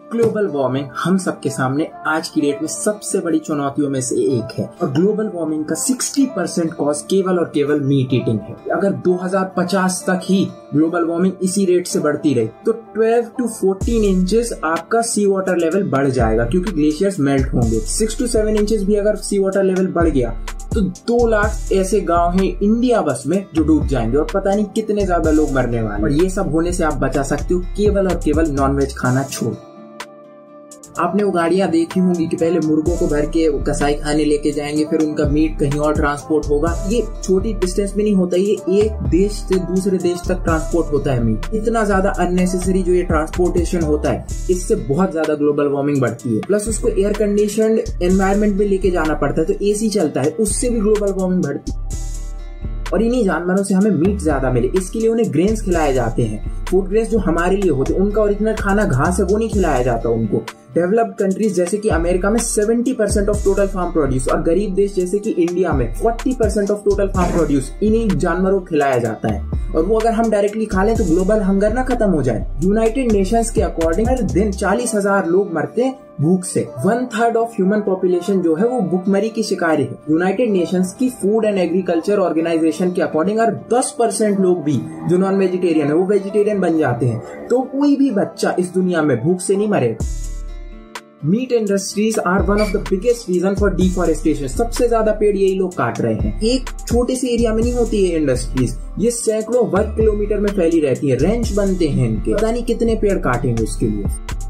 Global warming हम सबके सामने आज की डेट में सबसे बड़ी चुनौतियों में से एक है और ग्लोबल वार्मिंग का 60% कॉज केवल और केवल मीट ईटिंग है। अगर 2050 तक ही ग्लोबल वार्मिंग इसी रेट से बढ़ती रही तो 12 to 14 इंचेस आपका सी वाटर लेवल बढ़ जाएगा क्योंकि ग्लेशियर्स मेल्ट होंगे। 6 to 7 इंचेस भी अगर सी वाटर लेवल बढ़ गया तो 2 लाख ऐसे गांव हैं इंडिया बस में जो डूब जाएंगे और पता नहीं कितने ज्यादा लोग मरने वाले। और ये सब होने से आप बचा सकते हो केवल और केवल नॉनवेज खाना छोड़। आपने वो गाड़ियां देखी होंगी कि पहले मुर्गों को भर के कसाई खाने लेके जाएंगे, फिर उनका मीट कहीं और ट्रांसपोर्ट होगा। ये छोटी डिस्टेंस में नहीं होता, ये एक देश से दूसरे देश तक ट्रांसपोर्ट होता है मीट। इतना ज्यादा अननेसेसरी जो ये ट्रांसपोर्टेशन होता है, इससे बहुत ज्यादा ग्लोबल वार्मिंग बढ़ती है। प्लस उसको एयर कंडीशनड एनवायरनमेंट में लेके जाना पड़ता है तो एसी चलता है, उससे भी ग्लोबल वार्मिंग बढ़ती है। और इन्हीं जानवरों से हमें मीट ज्यादा मिले इसके लिए उन्हें ग्रेन्स खिलाए जाते हैं। फूड ग्रेन्स जो हमारे लिए होते हैं, उनका ओरिजिनल खाना घास है, वो नहीं खिलाया जाता उनको। डेवलप्ड कंट्रीज जैसे कि अमेरिका में 70% ऑफ टोटल फार्म प्रोड्यूस और गरीब देश जैसे कि इंडिया में 40% ऑफ टोटल फार्म प्रोड्यूस इन्हीं जानवरों को खिलाया जाता है। और वो अगर हम डायरेक्टली खा लें तो ग्लोबल हंगर ना खत्म हो जाए। यूनाइटेड नेशंस के अकॉर्डिंग हर दिन 40,000 लोग मरते हैं भूख से। 1/3 ऑफ ह्यूमन पॉपुलेशन जो है वो भूखमरी की शिकारी है। यूनाइटेड नेशंस की फूड एंड एग्रीकल्चर ऑर्गेनाइजेशन के अकॉर्डिंग अगर 10% लोग भी जो नॉन वेजिटेरियन है वो वेजिटेरियन बन जाते हैं तो कोई भी बच्चा इस दुनिया में भूख से नहीं मरेगा। Meat industries are one of the biggest reason for deforestation. सबसे ज्यादा पेड़ यही लोग काट रहे हैं। एक छोटे से एरिया में नहीं होती है इंडस्ट्रीज, ये सैकड़ों वर्ग किलोमीटर में फैली रहती है। रेंच बनते हैं इनके, पता नहीं कितने पेड़ काटेंगे उसके लिए।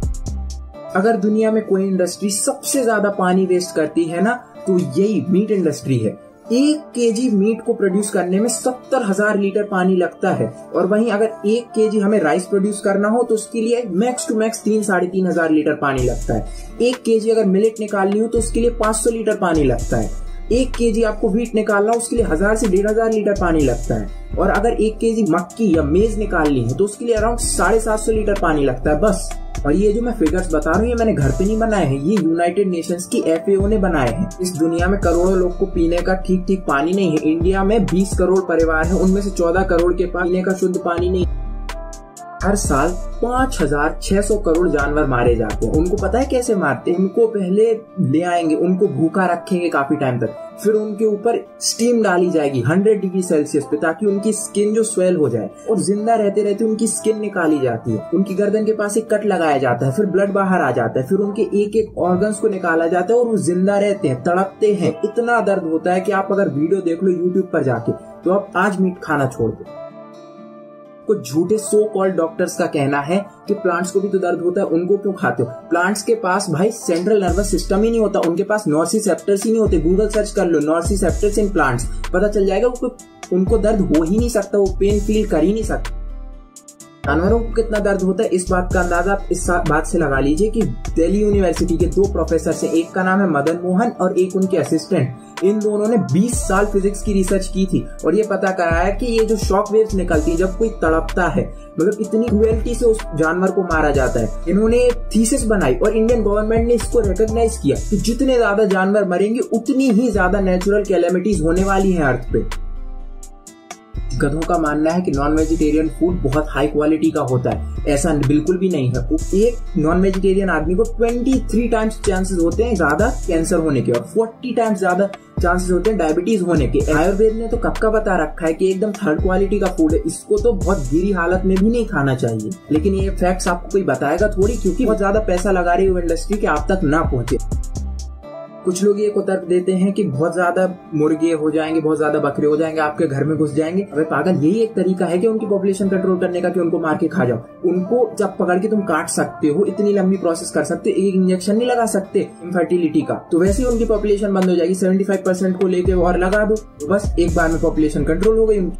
अगर दुनिया में कोई इंडस्ट्री सबसे ज्यादा पानी वेस्ट करती है ना तो यही मीट इंडस्ट्री है। 1 केजी मीट को प्रोड्यूस करने में 70,000 लीटर पानी लगता है। और वहीं अगर 1 केजी हमें राइस प्रोड्यूस करना हो तो उसके लिए मैक्स टू मैक्स 3-3.5 लीटर पानी लगता है। 1 केजी अगर मिलेट निकालनी हो तो उसके लिए 500 लीटर पानी लगता है। 1 केजी आपको व्हीट निकालना हो उसके लिए 1000 से 1500 लीटर पानी लगता है। और अगर 1 केजी मक्की या मेज निकालनी है तो उसके लिए अराउंड 750 लीटर पानी लगता है बस। और ये जो मैं फिगर्स बता रहा हूँ ये मैंने घर पे नहीं बनाए हैं, ये यूनाइटेड नेशंस की FAO ने बनाए हैं। इस दुनिया में करोड़ों लोग को पीने का ठीक पानी नहीं है। इंडिया में 20 करोड़ परिवार है, उनमें से 14 करोड़ के पास पीने का शुद्ध पानी नहीं। हर साल 5,600 करोड़ जानवर मारे जाते हैं। उनको पता है कैसे मारते हैं? उनको पहले ले आएंगे, उनको भूखा रखेंगे काफी टाइम तक, फिर उनके ऊपर स्टीम डाली जाएगी 100 डिग्री सेल्सियस पे ताकि उनकी स्किन जो स्वेल हो जाए और जिंदा रहते रहते उनकी स्किन निकाली जाती है। उनकी गर्दन के पास एक कट लगाया जाता है, फिर ब्लड बाहर आ जाता है, फिर उनके एक ऑर्गन्स को निकाला जाता है और वो जिंदा रहते हैं, तड़पते हैं। इतना दर्द होता है कि आप अगर वीडियो देख लो यूट्यूब पर जाके तो आप आज मीट खाना छोड़ दो। कुछ झूठे सो कॉल्ड डॉक्टर्स का कहना है कि प्लांट्स को भी तो दर्द होता है, उनको क्यों खाते हो? प्लांट्स के पास भाई सेंट्रल नर्वस सिस्टम ही नहीं होता, उनके पास नॉर्सिसेप्टर्स ही नहीं होते। गूगल सर्च कर लो नॉर्सिसेप्टर्स इन प्लांट्स, पता चल जाएगा उनको दर्द हो ही नहीं सकता, वो पेन फील कर ही नहीं सकता। जानवरों को कितना दर्द होता है इस बात का अंदाजा आप इस बात से लगा लीजिए कि दिल्ली यूनिवर्सिटी के 2 प्रोफेसर हैं, एक का नाम है मदन मोहन और एक उनके असिस्टेंट। इन दोनों ने 20 साल फिजिक्स की रिसर्च की थी और ये पता कराया कि ये जो शॉक वेव्स निकलती है जब कोई तड़पता है, मतलब इतनी क्रुएल्टी से उस जानवर को मारा जाता है। इन्होंने थीसिस बनाई और इंडियन गवर्नमेंट ने इसको रिकॉग्नाइज किया कि जितने ज्यादा जानवर मरेंगे उतनी ही ज्यादा नेचुरल कैलेमिटीज होने वाली है अर्थ पे। गधों का मानना है कि नॉन वेजिटेरियन फूड बहुत हाई क्वालिटी का होता है, ऐसा बिल्कुल भी नहीं है। एक नॉन वेजिटेरियन आदमी को 23 टाइम्स चांसेस होते हैं ज्यादा कैंसर होने के और 40 टाइम्स ज्यादा चांसेस होते हैं डायबिटीज होने के। आयुर्वेद ने तो कब का बता रखा है कि एकदम 3rd क्वालिटी का फूड है, इसको तो बहुत गिरी हालत में भी नहीं खाना चाहिए। लेकिन ये फैक्ट्स आपको कोई बताएगा थोड़ी, क्योंकि बहुत ज्यादा पैसा लगा रही है इंडस्ट्री कि आप तक ना पहुंचे। कुछ लोग ये को तर्क देते हैं कि बहुत ज्यादा मुर्गे हो जाएंगे, बहुत ज्यादा बकरे हो जाएंगे, आपके घर में घुस जाएंगे। अबे पागल, यही एक तरीका है कि उनकी पॉपुलेशन कंट्रोल करने का कि उनको मार के खा जाओ। उनको जब पकड़ के तुम काट सकते हो, इतनी लंबी प्रोसेस कर सकते हो, एक इंजेक्शन नहीं लगा सकते इनफर्टिलिटी का, तो वैसे ही उनकी पॉपुलेशन बंद हो जाएगी। 75% को लेके और लगा दो, तो बस एक बार में पॉपुलेशन कंट्रोल हो गई उनकी।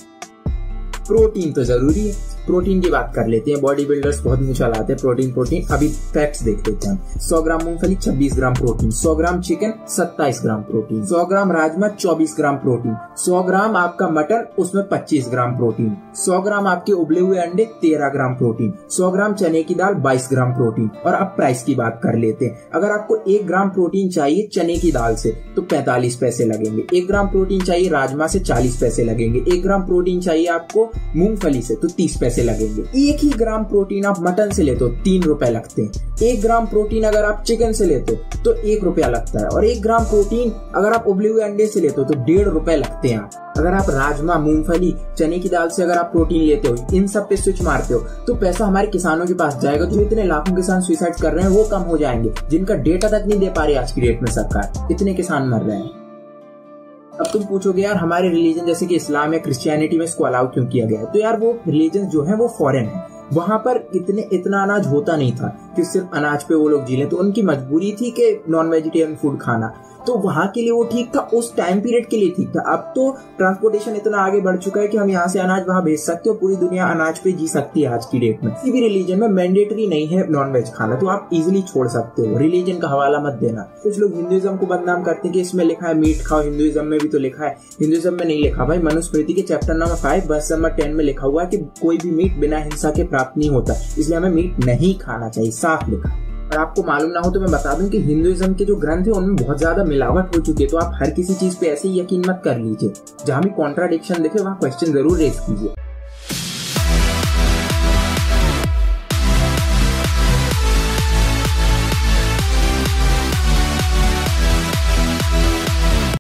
प्रोटीन तो जरूरी है, प्रोटीन की बात कर लेते हैं। बॉडी बिल्डर्स बहुत मुंह चलाते हैं प्रोटीन। अभी फैक्ट्स देख लेते हैं। 100 ग्राम मूंगफली 26 gram protein, 100 gram chicken 27 gram protein, 100 gram राजमा 24 ग्राम प्रोटीन, 100 ग्राम आपका मटन उसमें 25 ग्राम प्रोटीन, 100 ग्राम आपके उबले हुए अंडे 13 ग्राम प्रोटीन, 100 ग्राम चने की दाल 22 ग्राम प्रोटीन। और अब प्राइस की बात कर लेते हैं। अगर आपको 1 ग्राम प्रोटीन चाहिए चने की दाल से तो 45 पैसे लगेंगे, 1 ग्राम प्रोटीन चाहिए राजमा से 40 पैसे लगेंगे, 1 ग्राम प्रोटीन चाहिए आपको मूंगफली से तो 30 पैसे पैसे लगेंगे। 1 ही ग्राम प्रोटीन आप मटन से लेते हो 3 रुपए लगते हैं। 1 ग्राम प्रोटीन अगर आप चिकन से लेते हो तो 1 रुपया लगता है, और 1 ग्राम प्रोटीन अगर आप उबले हुए अंडे से लेते हो तो 1.5 रुपए लगते हैं। अगर आप राजमा, मूंगफली, चने की दाल से अगर आप प्रोटीन लेते हो, इन सब पे स्विच मारते हो, तो पैसा हमारे किसानों के पास जाएगा। जो इतने लाखों किसान सुसाइड कर रहे हैं वो कम हो जाएंगे, जिनका डेटा तक नहीं दे पा रही आज की डेट में सरकार। इतने किसान मर रहे हैं। अब तुम पूछोगे यार हमारे रिलीजन जैसे कि इस्लाम या क्रिश्चियनिटी में इसको अलाउ क्यों किया गया है? तो यार वो रिलीजन जो है वो फॉरेन है, वहां पर इतना अनाज होता नहीं था कि सिर्फ अनाज पे वो लोग जी लें, तो उनकी मजबूरी थी कि नॉन वेजिटेरियन फूड खाना। तो वहां के लिए वो ठीक था, उस टाइम पीरियड के लिए ठीक था। अब तो ट्रांसपोर्टेशन इतना आगे बढ़ चुका है कि हम यहाँ से अनाज वहां भेज सकते हो, पूरी दुनिया अनाज पे जी सकती है आज की डेट में। किसी भी रिलीजन में मैंडेटरी नहीं है नॉन वेज खाना, तो आप इजिली छोड़ सकते हो। रिलीजन का हवाला मत देना। कुछ लोग हिंदुइज्म को बदनाम करते हैं कि इसमें लिखा है मीट खाओ, हिंदुइज्म में भी तो लिखा है। हिंदुइज्म में नहीं लिखा भाई। मनुस्मृति के चैप्टर नंबर 5 वर्स नंबर 10 में लिखा हुआ है कि कोई भी मीट बिना हिंसा के प्राप्त नहीं होता, इसलिए हमें मीट नहीं खाना चाहिए, साफ लिखा। और आपको मालूम ना हो तो मैं बता दूं कि हिंदुइज्म के जो ग्रंथ है उनमें बहुत ज्यादा मिलावट हो चुकी है, तो आप हर किसी चीज पे ऐसे ही यकीन मत कर लीजिए। जहां भी कॉन्ट्राडिक्शन दिखे वहां क्वेश्चन जरूर रेज कीजिए।